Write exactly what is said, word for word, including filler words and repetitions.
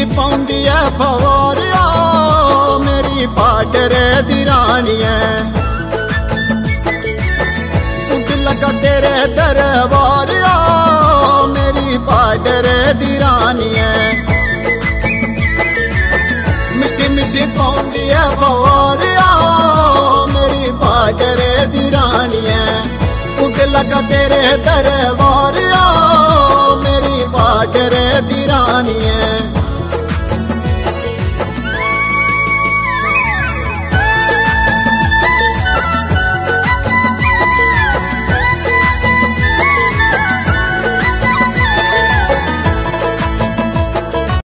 पाउंदी है फवारिया मेरी पाडर दी रानी है। उठ लगा तेरे दरबारिया मेरी पाडर दी रानी है। मिठी मिठी पाउंदी है फवारिया मेरी पाडर दी रानी है। उठ लगा तेरे दरबारिया